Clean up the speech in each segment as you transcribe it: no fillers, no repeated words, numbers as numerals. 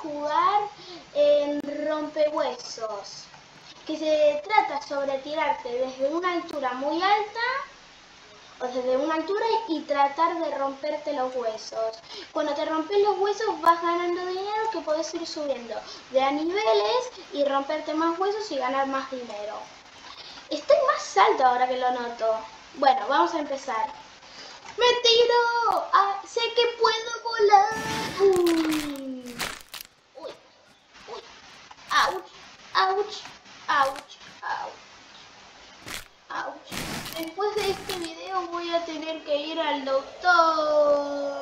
jugar en rompehuesos, que se trata sobre tirarte desde una altura muy alta o desde una altura y tratar de romperte los huesos. Cuando te rompes los huesos vas ganando dinero que podés ir subiendo de a niveles y romperte más huesos y ganar más dinero. Estoy más alto ahora que lo noto. Bueno, vamos a empezar. ¡Me tiro! Ah, sé que puedo volar. Uy, uy, uy. Ouch, ouch, ouch, ouch, ouch. Después de este video voy a tener que ir al doctor.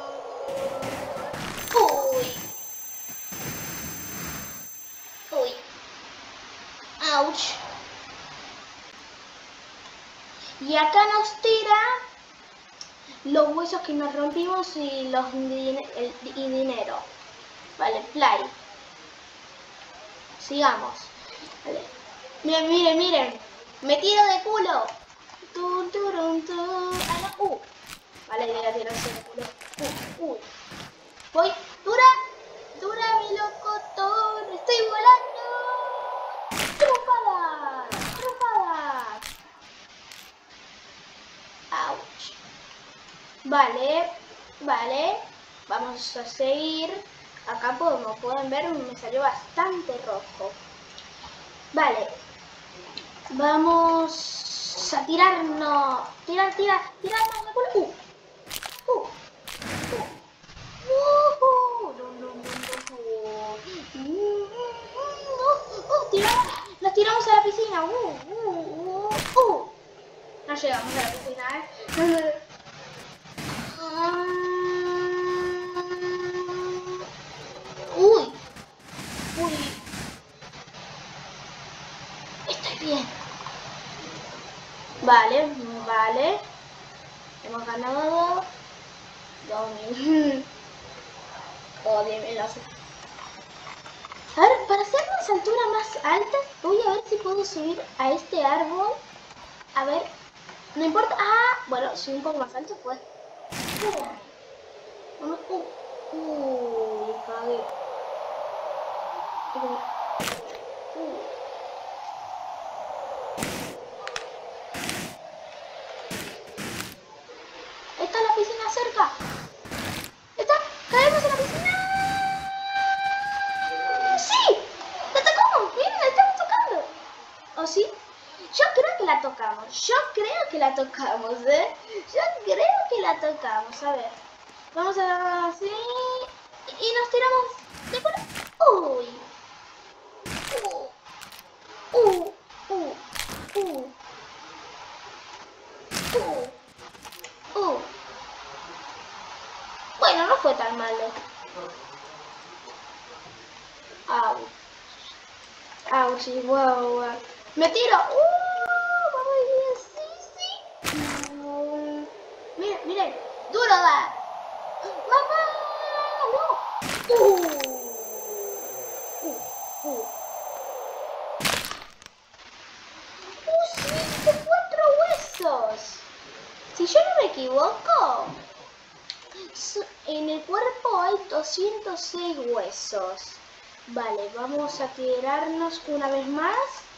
Uy, uy, ouch. Y acá nos tira los huesos que nos rompimos y dinero. Vale, play. Sigamos. Vale. Miren, miren, miren. Me tiro de culo. Vale, voy a tirarse de culo. Voy. Dura. Dura, mi locotón. Estoy volando. Trufadas. Trufadas. Ouch. Vale. Vale. Vamos a seguir. Acá como pueden ver me salió bastante rojo. Vale. Vamos a tirarnos. Tirarnos de culo. Nos tiramos a la piscina. No llegamos a la piscina, Uy. Estoy bien. Vale, vale. Hemos ganado 2000. Oh, 10.000, no sé. A ver, para hacer las alturas más altas, voy a ver si puedo subir a este árbol. A ver, no importa. Ah, bueno, si un poco más alto, pues. Cagué. ¿Está la piscina cerca? ¿Está? ¿Caemos en la piscina? ¡Sí! ¡La tocamos! ¡Miren, la estamos tocando! ¿O sí? Yo creo que la tocamos. Yo creo que la tocamos, ¿eh? Yo creo que la tocamos. A ver. Vamos a así. Y nos tiramos de por... ¡Uy! Bueno, no fue tan malo. Au. Au, sí, wow. Me tiro. Vamos bien, sí. Miren, miren. Duro da. ¡Mamá! ¡No! ¡104 huesos! Si yo no me equivoco, en el cuerpo hay 206 huesos. Vale, vamos a tirarnos una vez más.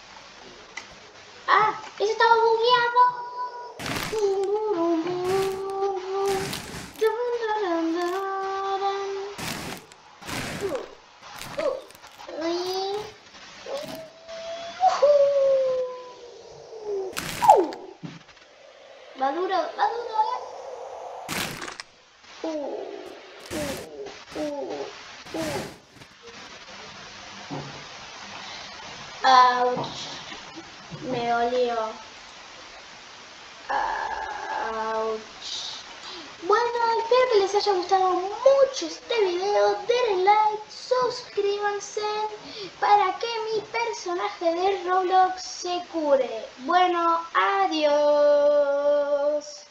¡Ah! ¡Ese estaba bugueado! Va duro, Ouch. Me dolió. Ouch. Bueno, espero que les haya gustado mucho este video. Denle like, suscríbanse para que mi personaje de Roblox se cure. Bueno, adiós.